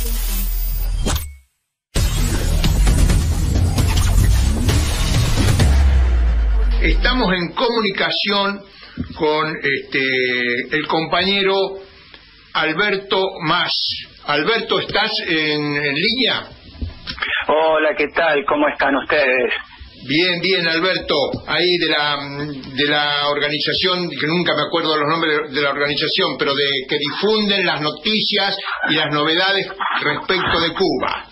Estamos en comunicación con el compañero Alberto Mas. Alberto, ¿estás en línea? Hola, ¿qué tal? ¿Cómo están ustedes? Bien, bien, Alberto. Ahí de la organización, que nunca me acuerdo los nombres de la organización, pero que difunden las noticias y las novedades respecto de Cuba.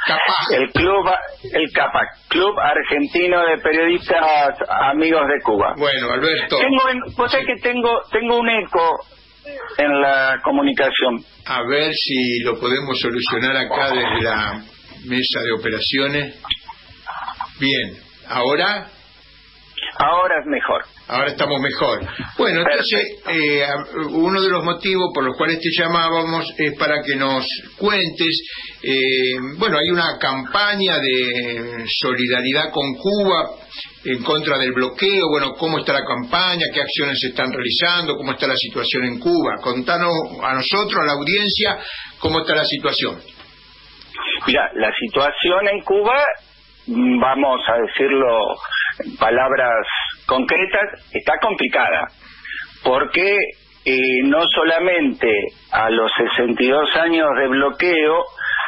El CAPAC, Club Argentino de Periodistas Amigos de Cuba. Bueno, Alberto. Vos sabés que tengo un eco en la comunicación. A ver si lo podemos solucionar acá desde la mesa de operaciones. Bien, ¿ahora? Ahora es mejor. Ahora estamos mejor. Bueno, entonces, uno de los motivos por los cuales te llamábamos es para que nos cuentes, bueno, hay una campaña de solidaridad con Cuba en contra del bloqueo. Bueno, ¿cómo está la campaña? ¿Qué acciones se están realizando? ¿Cómo está la situación en Cuba? Contanos a nosotros, a la audiencia, cómo está la situación. Mira, la situación en Cuba, vamos a decirlo en palabras concretas, está complicada, porque no solamente a los 62 años de bloqueo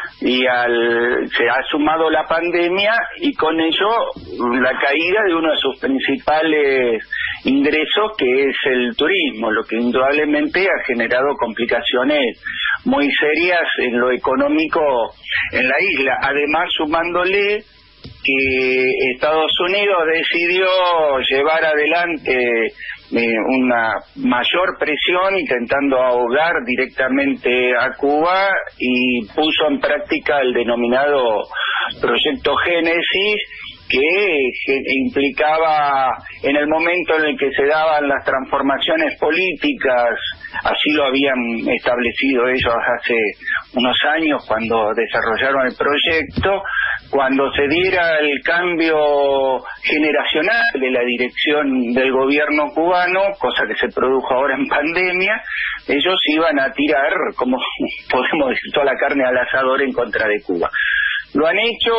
se ha sumado la pandemia y con ello la caída de uno de sus principales ingresos, que es el turismo, lo que indudablemente ha generado complicaciones muy serias en lo económico en la isla, además sumándole que Estados Unidos decidió llevar adelante una mayor presión intentando ahogar directamente a Cuba y puso en práctica el denominado Proyecto Génesis, que implicaba, en el momento en el que se daban las transformaciones políticas, así lo habían establecido ellos hace unos años cuando desarrollaron el proyecto, cuando se diera el cambio generacional de la dirección del gobierno cubano, cosa que se produjo ahora en pandemia, ellos iban a tirar, como podemos decir, toda la carne al asador en contra de Cuba. Lo han hecho,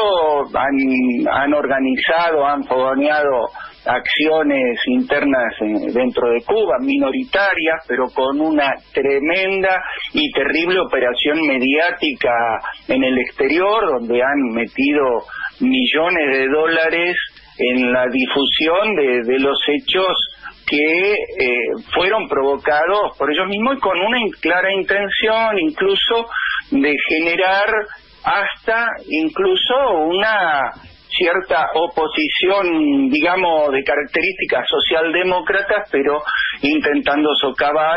han organizado, han fogoneado acciones internas dentro de Cuba, minoritarias, pero con una tremenda y terrible operación mediática en el exterior, donde han metido millones de dólares en la difusión de los hechos que fueron provocados por ellos mismos y con una clara intención incluso de generar hasta incluso una cierta oposición, digamos, de características socialdemócratas, pero intentando socavar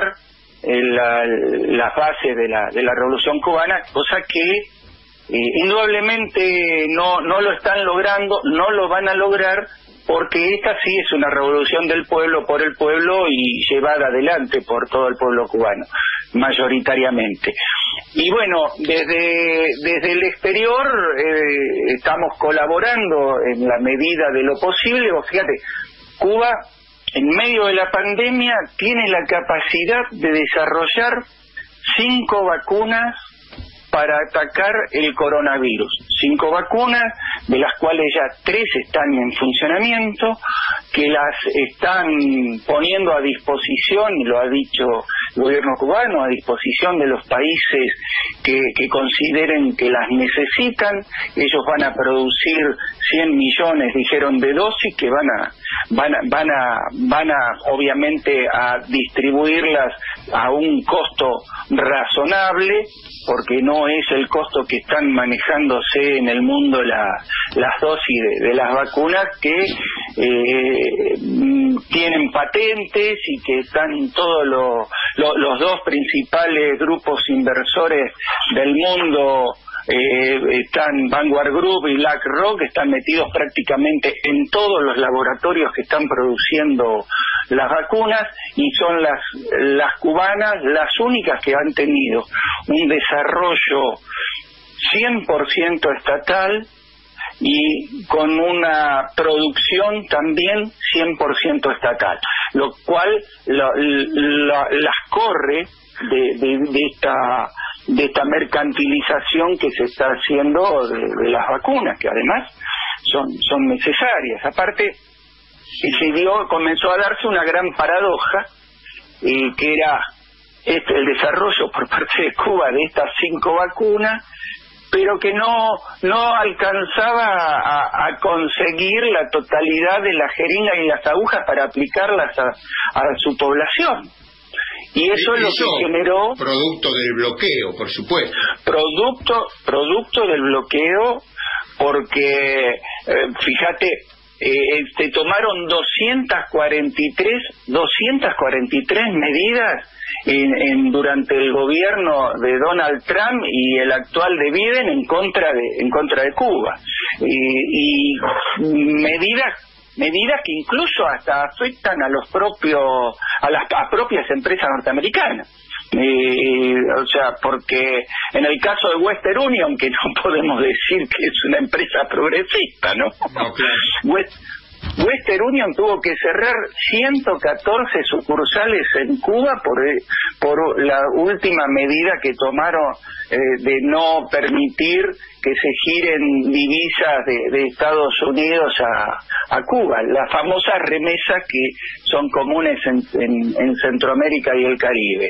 las bases de la revolución cubana, cosa que indudablemente no lo están logrando, no lo van a lograr, porque esta sí es una revolución del pueblo, por el pueblo y llevada adelante por todo el pueblo cubano, mayoritariamente. Y bueno, desde el exterior estamos colaborando en la medida de lo posible. Fíjate, Cuba, en medio de la pandemia, tiene la capacidad de desarrollar 5 vacunas para atacar el coronavirus. 5 vacunas, de las cuales ya 3 están en funcionamiento, que las están poniendo a disposición, y lo ha dicho el gobierno cubano, a disposición de los países que consideren que las necesitan. Ellos van a producir 100 millones, dijeron, de dosis, que van a obviamente a distribuirlas a un costo razonable, porque no es el costo que están manejándose en el mundo las dosis de las vacunas, que tienen patentes y que están todos los 2 principales grupos inversores del mundo, están Vanguard Group y BlackRock, están metidos prácticamente en todos los laboratorios que están produciendo las vacunas, y son las cubanas las únicas que han tenido un desarrollo 100% estatal y con una producción también 100% estatal, lo cual las corre de esta mercantilización que se está haciendo de las vacunas, que además son necesarias. Aparte, comenzó a darse una gran paradoja, que era el desarrollo por parte de Cuba de estas 5 vacunas, pero que no alcanzaba a conseguir la totalidad de las jeringas y las agujas para aplicarlas a su población. Y eso es lo que generó... Producto del bloqueo, por supuesto. Producto del bloqueo, porque, fíjate, se tomaron 243 medidas durante el gobierno de Donald Trump y el actual de Biden en contra de Cuba, y medidas que incluso hasta afectan a las propias empresas norteamericanas. O sea, porque en el caso de Western Union, que no podemos decir que es una empresa progresista, ¿no? No, claro. Western Union tuvo que cerrar 114 sucursales en Cuba por la última medida que tomaron, de no permitir que se giren divisas de Estados Unidos a Cuba, las famosas remesas que son comunes en Centroamérica y el Caribe.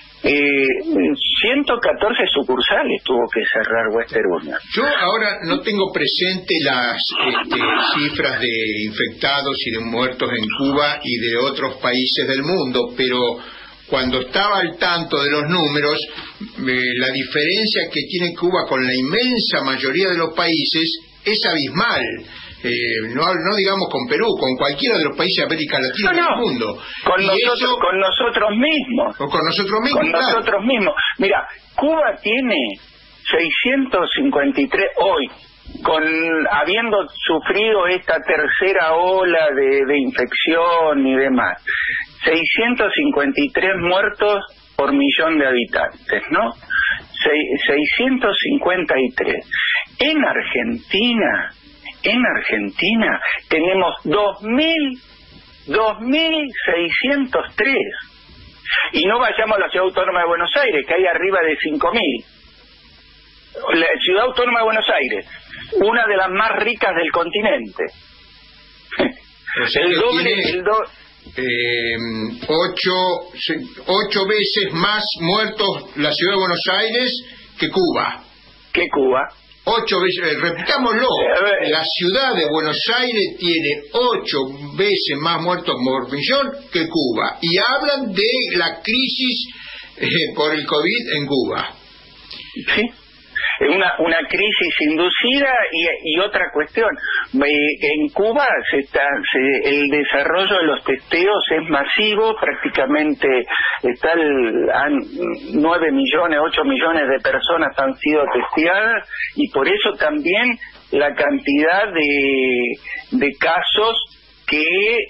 114 sucursales tuvo que cerrar Western Union. Yo ahora no tengo presente las cifras de infectados y de muertos en Cuba y de otros países del mundo, pero cuando estaba al tanto de los números, la diferencia que tiene Cuba con la inmensa mayoría de los países es abismal. No digamos con Perú, con cualquiera de los países de América Latina del mundo. Con nosotros mismos. O con nosotros mismos. Con nosotros mismos. Mira, Cuba tiene 653 hoy, habiendo sufrido esta tercera ola de infección y demás, 653 muertos por millón de habitantes, ¿no? 653. En Argentina tenemos 2.603. Y no vayamos a la Ciudad Autónoma de Buenos Aires, que hay arriba de 5.000. La Ciudad Autónoma de Buenos Aires, una de las más ricas del continente. El doble... 8 veces más muertos la Ciudad de Buenos Aires que Cuba. 8 veces, repitámoslo, la ciudad de Buenos Aires tiene 8 veces más muertos por millón que Cuba, y hablan de la crisis por el COVID en Cuba. Sí, una crisis inducida, y otra cuestión, en Cuba el desarrollo de los testeos es masivo, prácticamente 9 millones, 8 millones de personas han sido testeadas, y por eso también la cantidad de casos que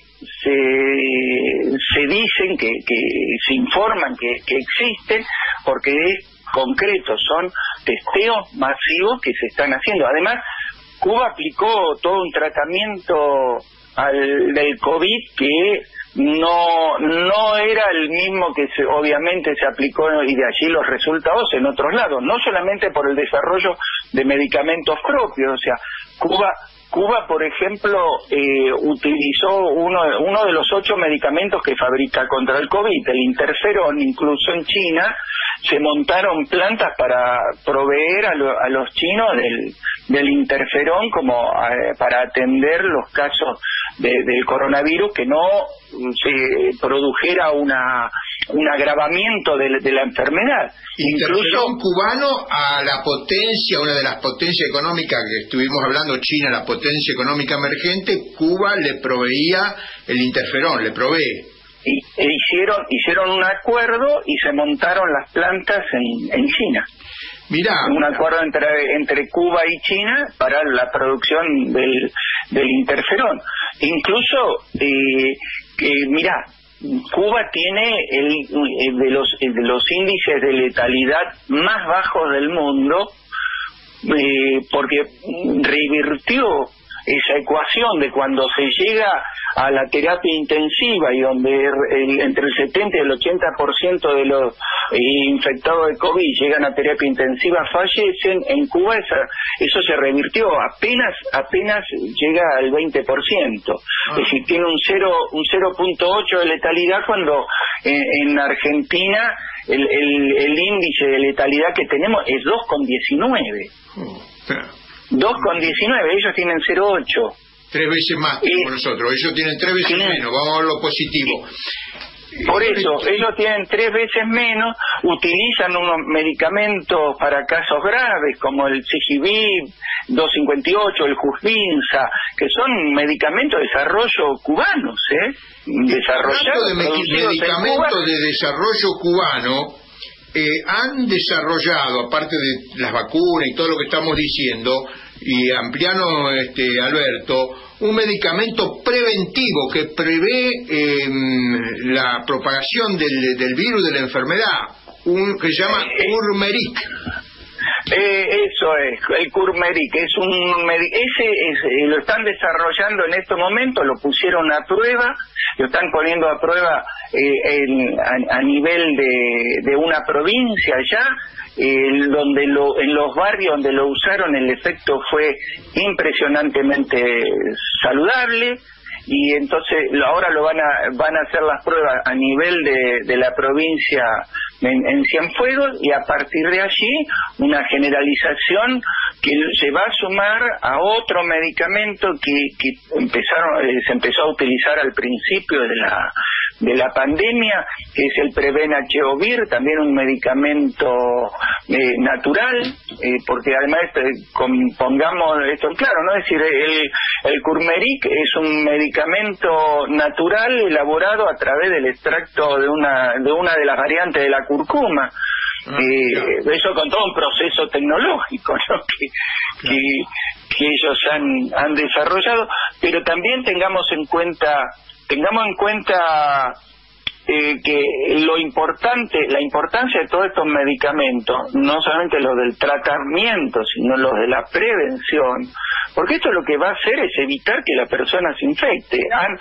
se dicen, que se informan que existen, porque es concreto, son testeos masivos que se están haciendo. Además, Cuba aplicó todo un tratamiento del COVID que no era el mismo que obviamente se aplicó, y de allí los resultados en otros lados, no solamente por el desarrollo de medicamentos propios. O sea, Cuba, por ejemplo, utilizó uno de los 8 medicamentos que fabrica contra el COVID, el interferón. Incluso en China se montaron plantas para proveer a los chinos del interferón, como para atender los casos del coronavirus, que no se produjera un agravamiento de la enfermedad. Interferón cubano a la potencia, una de las potencias económicas que estuvimos hablando, China, la potencia económica emergente. Cuba le proveía el interferón, le provee. Hicieron un acuerdo y se montaron las plantas en China. Mirá, un acuerdo entre Cuba y China para la producción del interferón. Incluso, mirá, Cuba tiene de los índices de letalidad más bajos del mundo, porque revirtió esa ecuación de cuando se llega a la terapia intensiva y donde entre el 70 y el 80% de los infectados de COVID llegan a terapia intensiva, fallecen. En Cuba eso se revirtió, apenas llega al 20%. Es decir, tiene un 0.8 de letalidad, cuando en Argentina el índice de letalidad que tenemos es 2,19. 2,19, ellos tienen 0,8. 3 veces más que nosotros, ellos tienen 3 veces menos, vamos a ver lo positivo. Por eso, ellos tienen 3 veces menos, utilizan unos medicamentos para casos graves, como el Cegivib 258, el Jusvinza, que son medicamentos de desarrollo cubanos, desarrollados, medicamentos de desarrollo cubano. Han desarrollado, aparte de las vacunas y todo lo que estamos diciendo, y ampliando, Alberto, un medicamento preventivo que prevé la propagación del virus, de la enfermedad, que se llama Curmeric. Eso es, el Curmeric, lo están desarrollando en estos momentos, lo pusieron a prueba, lo están poniendo a prueba a nivel de una provincia ya, donde en los barrios donde lo usaron el efecto fue impresionantemente saludable. Y entonces ahora van a hacer las pruebas a nivel de la provincia en Cienfuegos, y a partir de allí una generalización que se va a sumar a otro medicamento que se empezó a utilizar al principio de la pandemia, que es el Prevenachovir, también un medicamento natural, porque además pongamos esto claro, ¿no? Es decir, el Curmeric es un medicamento natural elaborado a través del extracto de una de las variantes de la curcuma. Eso con todo un proceso tecnológico, ¿no? que ellos han desarrollado, pero también tengamos en cuenta que la importancia de todos estos medicamentos, no solamente los del tratamiento, sino los de la prevención, porque esto lo que va a hacer es evitar que la persona se infecte.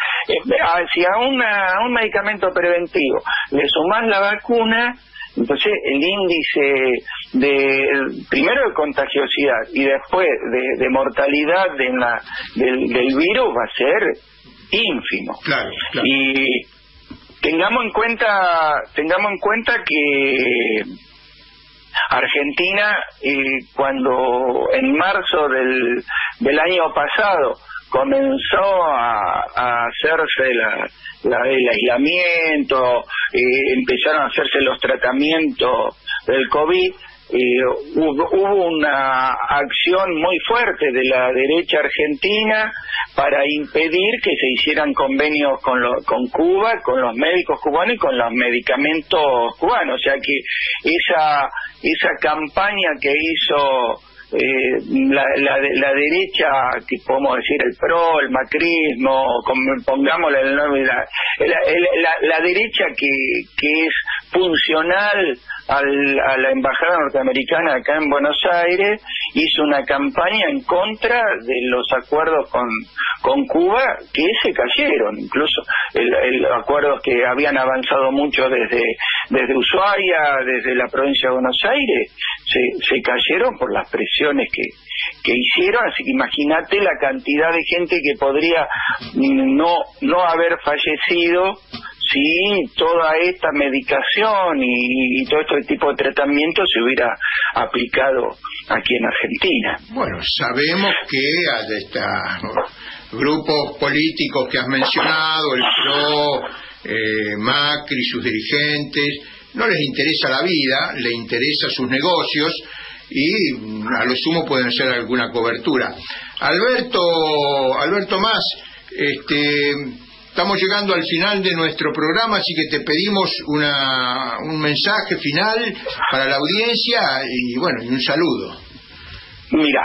Si a un medicamento preventivo le sumás la vacuna, entonces el índice primero de contagiosidad y después de mortalidad del virus va a ser ínfimo. Claro. Y tengamos en cuenta que Argentina, cuando en marzo del año pasado comenzó a hacerse el aislamiento, empezaron a hacerse los tratamientos del COVID, hubo una acción muy fuerte de la derecha argentina para impedir que se hicieran convenios con Cuba, con los médicos cubanos y con los medicamentos cubanos. O sea que esa campaña que hizo la derecha, que podemos decir el PRO, el macrismo, pongámosle el nombre, la derecha que es funcional a la embajada norteamericana acá en Buenos Aires, hizo una campaña en contra de los acuerdos con Cuba que se cayeron, incluso los acuerdos que habían avanzado mucho desde Ushuaia, desde la provincia de Buenos Aires, se cayeron por las presiones que hicieron. Así que imagínate la cantidad de gente que podría no haber fallecido si toda esta medicación y todo este tipo de tratamiento se hubiera aplicado aquí en Argentina. Bueno, sabemos que a estos grupos políticos que has mencionado, el PRO, Macri, sus dirigentes, no les interesa la vida, les interesa sus negocios y a lo sumo pueden hacer alguna cobertura. Alberto Mas, estamos llegando al final de nuestro programa, así que te pedimos un mensaje final para la audiencia y un saludo. Mira,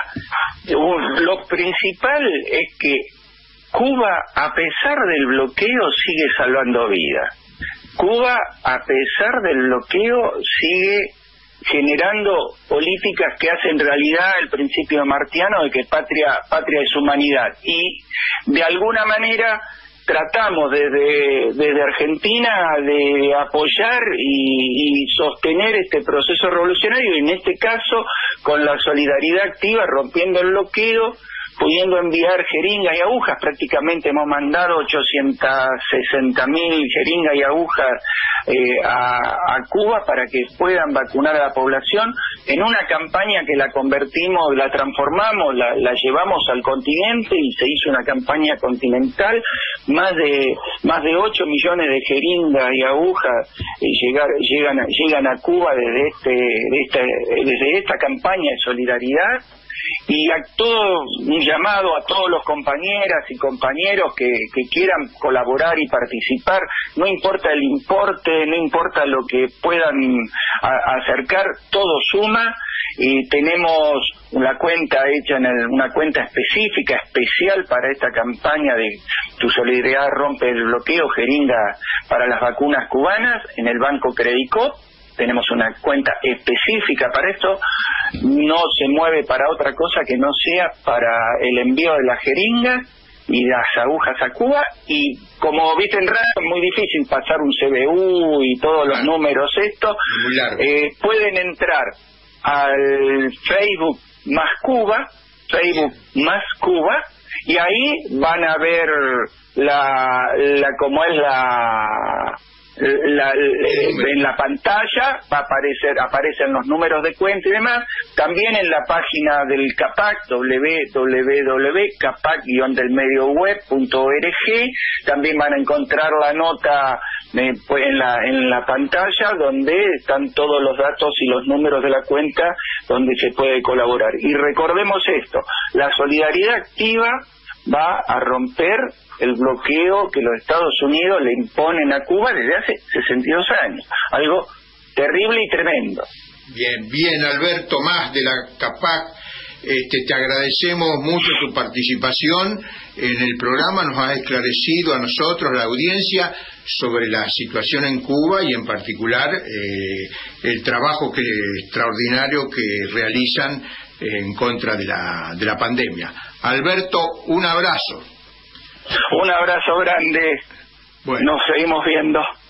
lo principal es que Cuba, a pesar del bloqueo, sigue salvando vidas. Cuba, a pesar del bloqueo, sigue generando políticas que hacen realidad el principio martiano de que patria es humanidad, y de alguna manera tratamos desde Argentina de apoyar y sostener este proceso revolucionario, y en este caso con la solidaridad activa, rompiendo el bloqueo, pudiendo enviar jeringas y agujas. Prácticamente hemos mandado 860.000 jeringas y agujas a Cuba para que puedan vacunar a la población, en una campaña que la convertimos, la transformamos, la llevamos al continente, y se hizo una campaña continental. Más de 8 millones de jeringas y agujas llegan a Cuba desde esta campaña de solidaridad. Y a todo un llamado a todos los compañeras y compañeros que quieran colaborar y participar, no importa el importe, no importa lo que puedan acercar, todo suma. Y tenemos una cuenta hecha una cuenta específica, especial para esta campaña de Tu Solidaridad Rompe el Bloqueo, jeringa para las vacunas cubanas, en el Banco Credicop. Tenemos una cuenta específica para esto, no se mueve para otra cosa que no sea para el envío de las jeringas y las agujas a Cuba. Y como viste en radio, es muy difícil pasar un CBU y todos los números pueden entrar al Facebook Más Cuba, y ahí van a ver en la pantalla aparecen los números de cuenta y demás. También en la página del CAPAC, www.capac-delmedioweb.org, también van a encontrar la nota en la pantalla, donde están todos los datos y los números de la cuenta donde se puede colaborar. Y recordemos esto: la solidaridad activa va a romper el bloqueo que los Estados Unidos le imponen a Cuba desde hace 62 años. Algo terrible y tremendo. Bien, Alberto Mas de la CAPAC, te agradecemos mucho tu participación en el programa. Nos has esclarecido a nosotros, a la audiencia, sobre la situación en Cuba y en particular el trabajo extraordinario que realizan en contra de la pandemia. Alberto, un abrazo. Un abrazo grande. Bueno. Nos seguimos viendo.